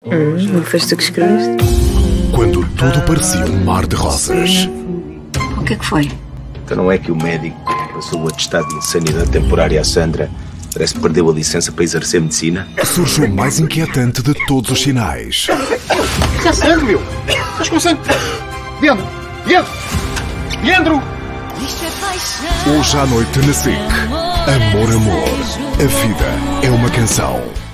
Não foste tu que escreveste? Quando tudo parecia um mar de rosas. O que é que foi? Então não é que o médico passou o atestado de insanidade temporária à Sandra, parece que perdeu a licença para exercer medicina? Surge o mais inquietante de todos os sinais. Isso é sangue, meu! Estás com sangue! Leandro! Leandro! Leandro! Hoje à noite na SIC. Amor, amor. A vida é uma canção.